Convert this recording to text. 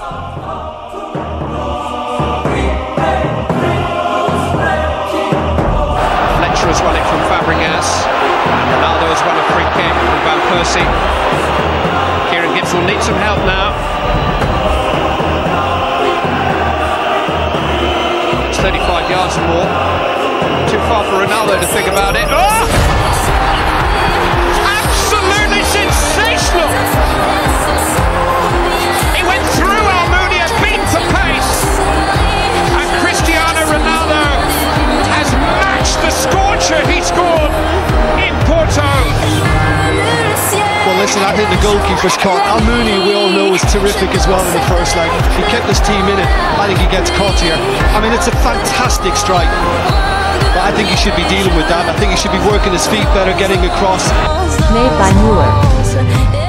Fletcher has won it from Fabregas. Ronaldo has won a free kick from Van Persie. Kieran Gibbs will need some help now. It's 35 yards or more. Too far for Ronaldo to think about it. Oh! Absolutely sensational! He went through Almunia, beat for pace. And Cristiano Ronaldo has matched the scorcher he scored in Porto. Well, listen, I think the goalkeeper's caught. Almunia, we all know, was terrific as well in the first leg. He kept his team in it. I think he gets caught here. I mean, it's a fantastic strike. But I think he should be dealing with that. I think he should be working his feet better, getting across. Made by Mueller.